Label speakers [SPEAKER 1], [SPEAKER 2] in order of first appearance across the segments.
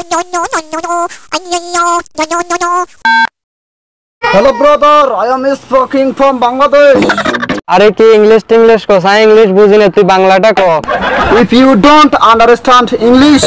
[SPEAKER 1] Hello brother, I am speaking from Bangladesh.
[SPEAKER 2] আরে কি English কো সাই English বুঝিনা তুই বাংলাটা কো
[SPEAKER 1] If you don't understand English,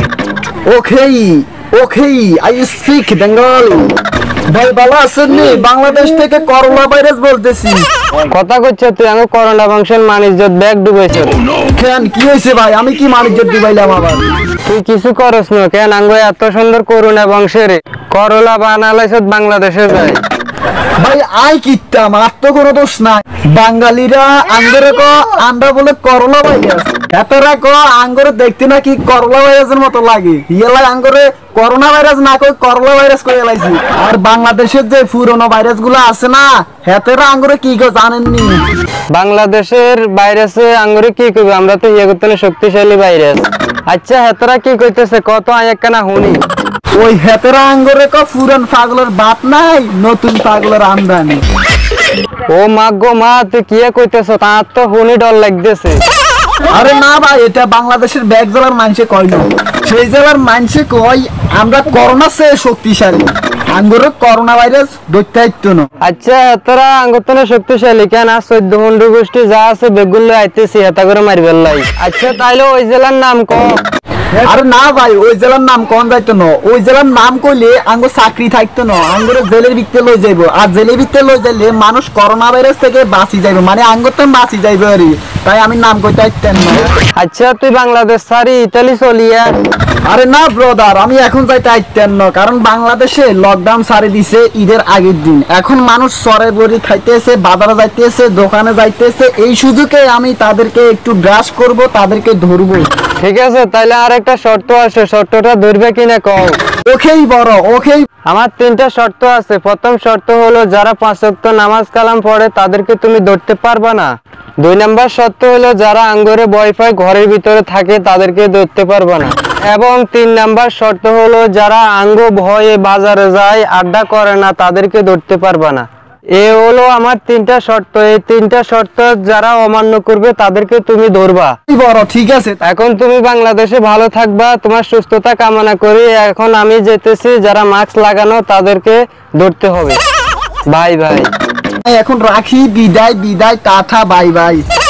[SPEAKER 1] okay, I speak Bengali. ভাই ভালো আছেন নি? বাংলাদেশ থেকে করোনা ভাইরাস বলতেছি।
[SPEAKER 2] কথা কইছ তুই আমি করোনা ফাংশন মানিজ্জত ব্যাগ ডুবাইছ
[SPEAKER 1] কেন কি হইছে ভাই? আমি কি মানিজ্জত দিবাইলাম আবার?
[SPEAKER 2] তুই কিছু করস না কেন আঙ্গো এত সুন্দর করোনা বংশের করলা বানালাইছ বাংলাদেশে যায়
[SPEAKER 1] ভাই আই কিত্তাম আর তো কোনো দোষ নাই। বাঙালিরা আঙ্গরে কো আমরা বলে করোনা ভাইরাস, এতরা কো আঙ্গরে দেখতে নাকি করোনা ভাইরাসের মতো লাগে। ইয়েলাই আঙ্গরে করোনা ভাইরাস না কই করোনা ভাইরাস কই এলাইছি। আর বাংলাদেশের যে পুরনো ভাইরাস গুলো আছে না, হেতেরা আঙ্গরে কি গো জানেননি?
[SPEAKER 2] বাংলাদেশের ভাইরাসে আঙ্গরে কি কইবে? আমরা তো ইয়ে করতে শক্তিশালী ভাইরাস। আচ্ছা হেতরা কি কইতেছে কত আয়াকানা হুনি?
[SPEAKER 1] ওই হেতেরা আঙ্গরে কো পুরান পাগলের বাপ নাই, নতুন পাগলের আমদানি।
[SPEAKER 2] ও মা গো মা তুই কি কইতেছ? তার তো হুনি ডর লাগতেছে।
[SPEAKER 1] আরে না ভাই, এটা বাংলাদেশের ব্যাগ জেলার মানুষে কয় না, সেই জেলার মানুষে কয় আমরা করোনা সে শক্তিশালী, আঙ্গুরে করোনা ভাইরাস ধরতে আইতো না।
[SPEAKER 2] আচ্ছা তোরা আঙ্গতনে শক্তিশালী কেন? আর 14 হন্ডু গোষ্ঠী যা আছে বেগুলো আইতেছি এটা করে মারিবেল লাই। আচ্ছা তাইলে ওই জেলার নাম ক।
[SPEAKER 1] আরে না ভাই, ওই জেলার নাম কোন যাইতো না, ওই জেলার নাম কইলে আঙ্গুর চাকরি থাকতো না, আঙ্গুরে জেলের ভিতরে লই যাইবো। আর জেলের ভিতরে লই যাইলে মানুষ করোনা ভাইরাস থেকে বাঁচি যাইবো, মানে আঙ্গুর তো বাঁচি যাইবো আরে, তাই আমি নাম কইতে আইতেন না।
[SPEAKER 2] আচ্ছা তুই বাংলাদেশ সারি ইতালি চলিয়া?
[SPEAKER 1] আরে না ব্রাদার, আমি এখন যাইতে আইতেন না, কারণ বাংলাদেশে লকডাউন সারি দিছে ঈদের আগের দিন। এখন মানুষ সরে বড়ি খাইতেছে, বাজারে যাইতেছে, দোকানে যাইতেছে, এই সুযোগে আমি তাদেরকে একটু গ্রাস করব, তাদেরকে ধরবো।
[SPEAKER 2] ঠিক আছে তাইলে আর একটা শর্ত আছে, শর্তটা ধরবে কিনা কও।
[SPEAKER 1] ওকেই বড় ওকেই।
[SPEAKER 2] আমার 3টা শর্ত আছে। প্রথম শর্ত হলো যারা 5 ওয়াক্ত নামাজ কালাম পড়ে তাদেরকে তুমি ধরতে পারবা না। 2 নাম্বার শর্ত হলো যারা আঙ্গরে ওয়াইফাই ঘরের ভিতরে থাকে তাদেরকে ধরতে পারবা না। এবং 3 নাম্বার শর্ত হলো যারা আঙ্গ ভয়ে বাজারে যায় আড্ডা করে না তাদেরকে ধরতে পারবা না। এ হলো আমার 3টা শর্ত। এই 3টা শর্ত যারা অমান্য করবে তাদেরকে তুমি ধরবা।
[SPEAKER 1] বড় ঠিক আছে,
[SPEAKER 2] এখন তুমি বাংলাদেশে ভালো থাকবা, তোমার সুস্থতা কামনা করি। এখন আমি যেতেছি, যারা মাস্ক লাগানো তাদেরকে ধরতে হবে। Bye bye.
[SPEAKER 1] এখন রাখি, বিদায় টাটা, বাই বাই।